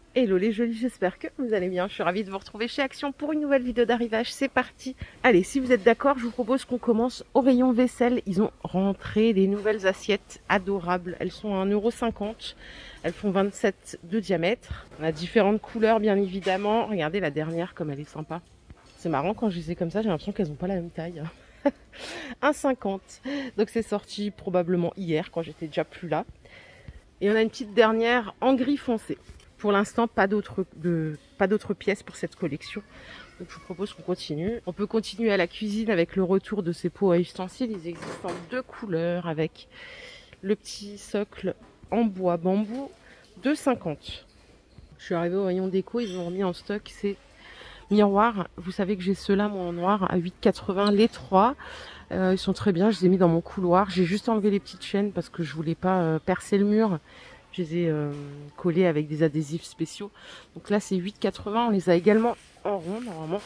Hello les jolis, j'espère que vous allez bien. Je suis ravie de vous retrouver chez Action pour une nouvelle vidéo d'arrivage. C'est parti. Allez, si vous êtes d'accord, je vous propose qu'on commence au rayon vaisselle. Ils ont rentré des nouvelles assiettes adorables. Elles sont à 1,50 €. Elles font 27 de diamètre. On a différentes couleurs, bien évidemment. Regardez la dernière, comme elle est sympa. C'est marrant, quand je les ai comme ça, j'ai l'impression qu'elles n'ont pas la même taille. 1,50 €. Donc c'est sorti probablement hier, quand j'étais déjà plus là. Et on a une petite dernière en gris foncé. Pour l'instant, pas d'autres pièces pour cette collection. Donc je vous propose qu'on continue. On peut continuer à la cuisine avec le retour de ces pots à ustensiles. Ils existent en deux couleurs avec le petit socle en bois bambou, 2,50 €. Je suis arrivée au rayon déco, ils ont remis en stock ces miroirs. Vous savez que j'ai ceux-là, moi, en noir, à 8,80 € les trois. Ils sont très bien, je les ai mis dans mon couloir. J'ai juste enlevé les petites chaînes parce que je voulais pas percer le mur. Je les ai collés avec des adhésifs spéciaux. Donc là, c'est 8,80 €. On les a également en rond, normalement.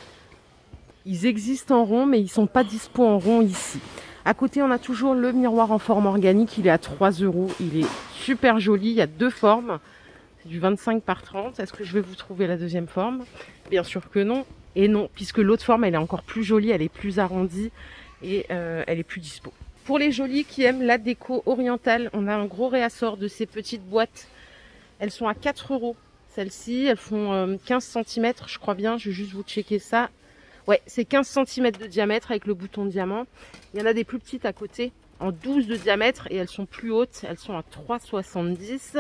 Ils existent en rond, mais ils sont pas dispo en rond ici. À côté, on a toujours le miroir en forme organique. Il est à 3 €. Il est super joli. Il y a deux formes. C'est du 25 par 30. Est-ce que je vais vous trouver la deuxième forme? Bien sûr que non. Et non, puisque l'autre forme, elle est encore plus jolie. Elle est plus arrondie et elle est plus dispo. Pour les jolis qui aiment la déco orientale, on a un gros réassort de ces petites boîtes. Elles sont à 4 €. Celles-ci, elles font 15 cm, je crois bien. Je vais juste vous checker ça. Ouais, c'est 15 cm de diamètre avec le bouton diamant. Il y en a des plus petites à côté, en 12 de diamètre, et elles sont plus hautes. Elles sont à 3,70 €.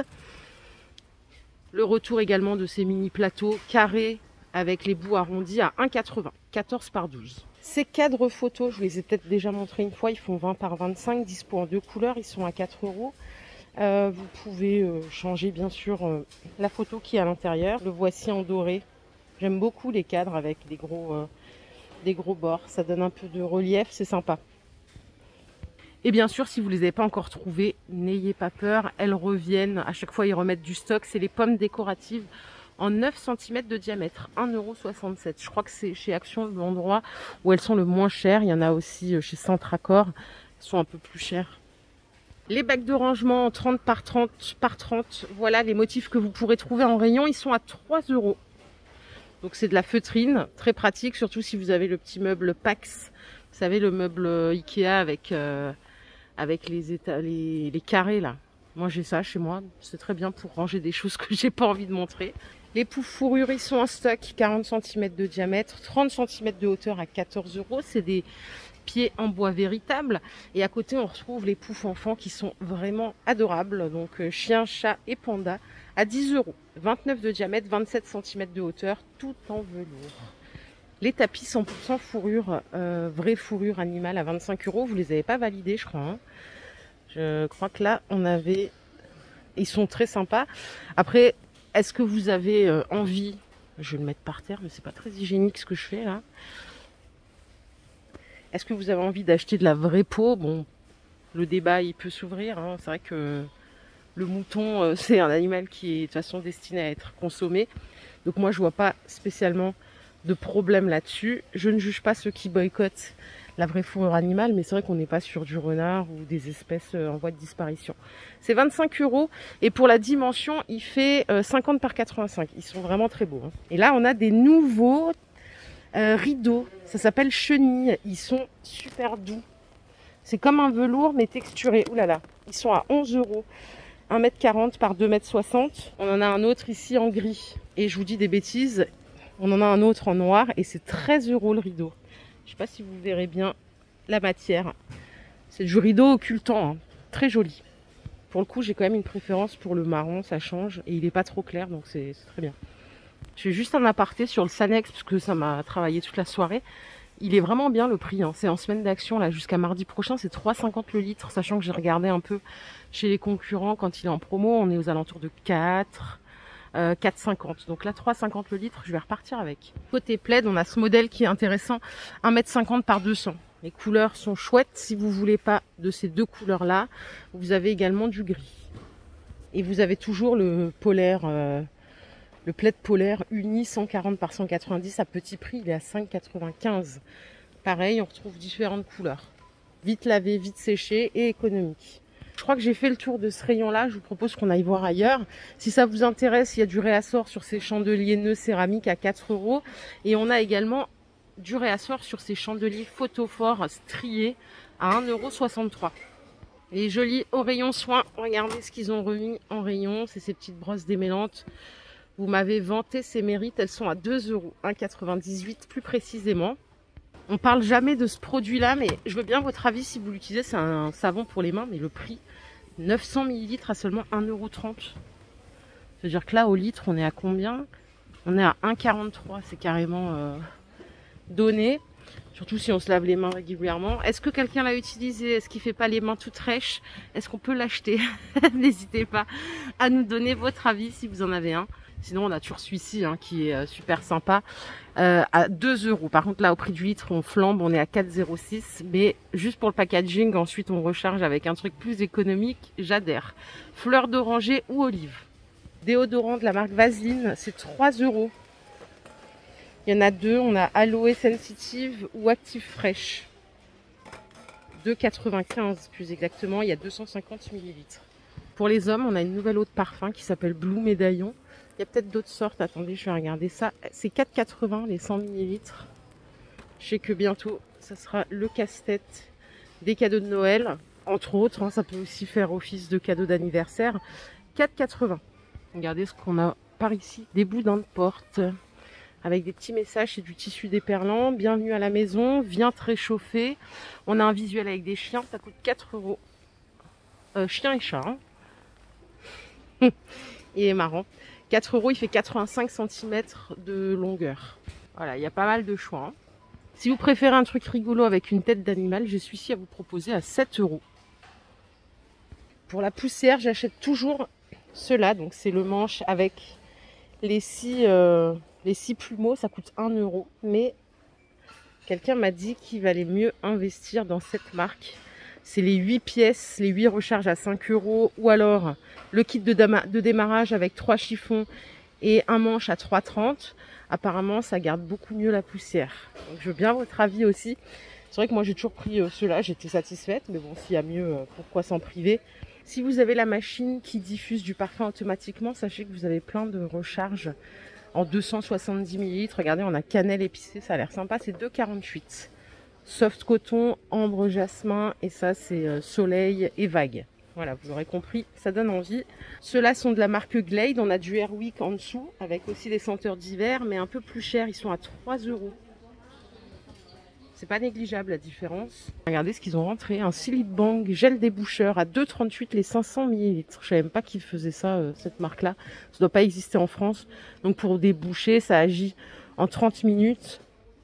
Le retour également de ces mini plateaux carrés avec les bouts arrondis à 1,80 €, 14 par 12. Ces cadres photos, je les ai peut-être déjà montrés une fois, ils font 20 par 25, dispo en deux couleurs, ils sont à 4 €. Vous pouvez changer bien sûr la photo qui est à l'intérieur. Le voici en doré. J'aime beaucoup les cadres avec des gros bords, ça donne un peu de relief, c'est sympa. Et bien sûr, si vous ne les avez pas encore trouvées, n'ayez pas peur, elles reviennent. À chaque fois, ils remettent du stock. C'est les pommes décoratives en 9 cm de diamètre, 1,67 €. Je crois que c'est chez Action l'endroit où elles sont le moins chères. Il y en a aussi chez Centracor, elles sont un peu plus chères. Les bacs de rangement en 30 par 30 par 30, voilà les motifs que vous pourrez trouver en rayon. Ils sont à 3 €. Donc c'est de la feutrine, très pratique, surtout si vous avez le petit meuble Pax. Vous savez, le meuble Ikea avec les carrés là. Moi j'ai ça chez moi, c'est très bien pour ranger des choses que j'ai pas envie de montrer. Les poufs fourrure, ils sont en stock, 40 cm de diamètre, 30 cm de hauteur à 14 €. C'est des pieds en bois véritable. Et à côté, on retrouve les poufs enfants qui sont vraiment adorables. Donc chien, chat et panda à 10 €. 29 de diamètre, 27 cm de hauteur, tout en velours. Les tapis 100% fourrure, vraie fourrure animale à 25 €. Vous les avez pas validés, je crois. Hein. Je crois que là, on avait... Ils sont très sympas. Après, est-ce que vous avez envie... Je vais le mettre par terre, mais c'est pas très hygiénique ce que je fais là. Est-ce que vous avez envie d'acheter de la vraie peau? Bon, le débat, il peut s'ouvrir. Hein. C'est vrai que le mouton, c'est un animal qui est de toute façon destiné à être consommé. Donc moi, je vois pas spécialement de problème là-dessus. Je ne juge pas ceux qui boycottent la vraie fourrure animale, mais c'est vrai qu'on n'est pas sur du renard ou des espèces en voie de disparition. C'est 25 € et pour la dimension, il fait 50 par 85. Ils sont vraiment très beaux. Hein. Et là, on a des nouveaux rideaux. Ça s'appelle chenille. Ils sont super doux. C'est comme un velours mais texturé. Ouh là là. Ils sont à 11 €. 1,40 m par 2,60 m. On en a un autre ici en gris. Et je vous dis des bêtises. On en a un autre en noir et c'est 13 € le rideau. Je sais pas si vous verrez bien la matière. C'est du rideau occultant, hein. Très joli. Pour le coup, j'ai quand même une préférence pour le marron, ça change. Et il n'est pas trop clair, donc c'est très bien. Je fais juste un aparté sur le Sanex, parce que ça m'a travaillé toute la soirée. Il est vraiment bien le prix, hein. C'est en semaine d'action, là, jusqu'à mardi prochain, c'est 3,50 € le litre. Sachant que j'ai regardé un peu chez les concurrents, quand il est en promo, on est aux alentours de 4,50 €. Donc là, 3,50 € le litre, je vais repartir avec. Côté plaid, on a ce modèle qui est intéressant, 1,50 m par 200 m. Les couleurs sont chouettes. Si vous voulez pas de ces deux couleurs-là, vous avez également du gris. Et vous avez toujours le polaire, le plaid polaire uni 140 par 190 à petit prix. Il est à 5,95 €. Pareil, on retrouve différentes couleurs. Vite lavé, vite séché et économique. Je crois que j'ai fait le tour de ce rayon-là. Je vous propose qu'on aille voir ailleurs. Si ça vous intéresse, il y a du réassort sur ces chandeliers nœuds céramiques à 4 €. Et on a également du réassort sur ces chandeliers photophores striés à 1,63 €. Les jolis au rayon soins. Regardez ce qu'ils ont remis en rayon. C'est ces petites brosses démêlantes. Vous m'avez vanté ces mérites. Elles sont à 2 €, 1,98 € plus précisément. On parle jamais de ce produit-là, mais je veux bien votre avis si vous l'utilisez. C'est un savon pour les mains, mais le prix, 900 ml à seulement 1,30 €. C'est-à-dire que là, au litre, on est à combien? On est à 1,43 €. C'est carrément donné. Surtout si on se lave les mains régulièrement. Est-ce que quelqu'un l'a utilisé? Est-ce qu'il fait pas les mains toutes rêches? Est-ce qu'on peut l'acheter? N'hésitez pas à nous donner votre avis si vous en avez un. Sinon, on a toujours celui-ci qui est super sympa à 2 €. Par contre, là, au prix du litre, on flambe, on est à 4,06 €. Mais juste pour le packaging, ensuite, on recharge avec un truc plus économique. J'adhère. Fleur d'oranger ou olive. Déodorant de la marque Vaseline, c'est 3 €. Il y en a deux. On a Aloe Sensitive ou Active Fresh. 2,95 € plus exactement. Il y a 250 ml. Pour les hommes, on a une nouvelle eau de parfum qui s'appelle Blue Médaillon. Il y a peut-être d'autres sortes. Attendez, je vais regarder ça. C'est 4,80 € les 100 ml. Je sais que bientôt, ça sera le casse-tête des cadeaux de Noël. Entre autres, ça peut aussi faire office de cadeau d'anniversaire. 4,80 €. Regardez ce qu'on a par ici. Des boudins de porte avec des petits messages. C'est du tissu déperlant. Bienvenue à la maison. Viens te réchauffer. On a un visuel avec des chiens. Ça coûte 4 €. Chien et chat. Il est marrant. 4 €, il fait 85 cm de longueur. Voilà, il y a pas mal de choix. Si vous préférez un truc rigolo avec une tête d'animal, j'ai celui-ci à vous proposer à 7 €. Pour la poussière, j'achète toujours ceux-là. Donc c'est le manche avec les 6 plumeaux. Ça coûte 1 €. Mais quelqu'un m'a dit qu'il valait mieux investir dans cette marque. C'est les 8 pièces, les 8 recharges à 5 € ou alors le kit de démarrage avec 3 chiffons et un manche à 3,30 €. Apparemment, ça garde beaucoup mieux la poussière. Donc, je veux bien votre avis aussi. C'est vrai que moi, j'ai toujours pris ceux-là, j'étais satisfaite. Mais bon, s'il y a mieux, pourquoi s'en priver? Si vous avez la machine qui diffuse du parfum automatiquement, sachez que vous avez plein de recharges en 270 ml. Regardez, on a cannelle épicée, ça a l'air sympa. C'est 2,48 €. Soft coton, ambre jasmin et ça c'est soleil et vague. Voilà, vous aurez compris, ça donne envie. Ceux-là sont de la marque Glade, on a du Airwick en dessous avec aussi des senteurs d'hiver mais un peu plus chers, ils sont à 3 €. C'est pas négligeable la différence. Regardez ce qu'ils ont rentré, un Silite Bang gel déboucheur à 2,38 € les 500 ml. Je savais même pas qu'ils faisaient ça, cette marque-là. Ça doit pas exister en France. Donc pour déboucher, ça agit en 30 minutes.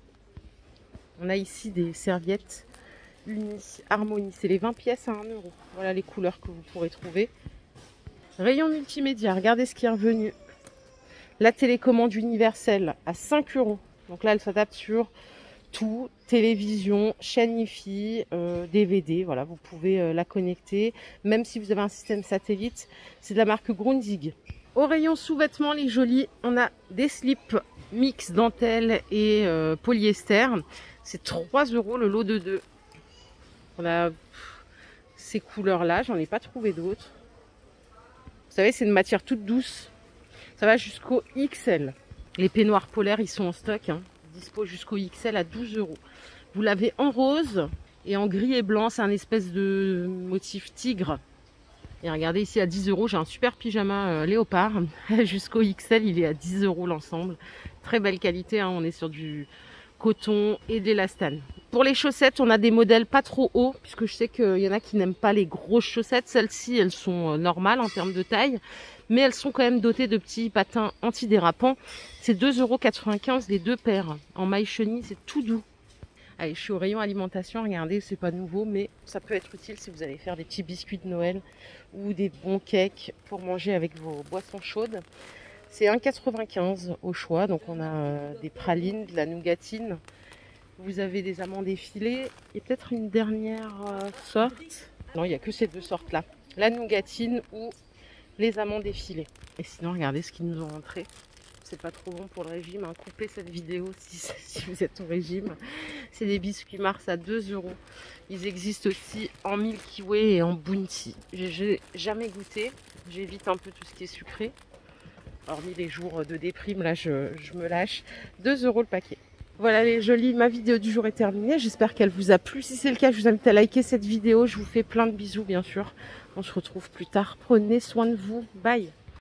On a ici des serviettes Uni, Harmonie. C'est les 20 pièces à 1 €. Voilà les couleurs que vous pourrez trouver. Rayon multimédia. Regardez ce qui est revenu. La télécommande universelle à 5 €. Donc là, elle s'adapte sur tout. Télévision, chaîne Wi-Fi, DVD. Voilà, vous pouvez la connecter. Même si vous avez un système satellite. C'est de la marque Grundig. Au rayon sous-vêtements, les jolis, on a des slips mix dentelle et polyester. C'est 3 € le lot de 2. On a ces couleurs-là, j'en ai pas trouvé d'autres. Vous savez, c'est une matière toute douce. Ça va jusqu'au XL. Les peignoirs polaires, ils sont en stock. Dispo jusqu'au XL à 12 €. Vous l'avez en rose et en gris et blanc. C'est un espèce de motif tigre. Et regardez ici à 10 €, j'ai un super pyjama léopard. Jusqu'au XL, il est à 10 € l'ensemble. Très belle qualité, on est sur du coton et de l'élastane. Pour les chaussettes, on a des modèles pas trop hauts, puisque je sais qu'il y en a qui n'aiment pas les grosses chaussettes. Celles-ci, elles sont normales en termes de taille, mais elles sont quand même dotées de petits patins antidérapants. C'est 2,95 € les deux paires. En maille chenille, c'est tout doux. Allez, je suis au rayon alimentation, regardez, c'est pas nouveau, mais ça peut être utile si vous allez faire des petits biscuits de Noël ou des bons cakes pour manger avec vos boissons chaudes. C'est 1,95 € au choix, donc on a des pralines, de la nougatine, vous avez des amandes effilées, et peut-être une dernière sorte. Non, il n'y a que ces deux sortes-là, la nougatine ou les amandes effilées. Et sinon, regardez ce qu'ils nous ont montré. c'est pas trop bon pour le régime, hein. Coupez cette vidéo si vous êtes au régime. C'est des biscuits Mars à 2 €. Ils existent aussi en Milky Way et en Bounty. J'ai jamais goûté, j'évite un peu tout ce qui est sucré. Hormis les jours de déprime, là je me lâche. 2 € le paquet. Voilà les jolis, ma vidéo du jour est terminée. J'espère qu'elle vous a plu. Si c'est le cas, je vous invite à liker cette vidéo. Je vous fais plein de bisous bien sûr. On se retrouve plus tard. Prenez soin de vous. Bye.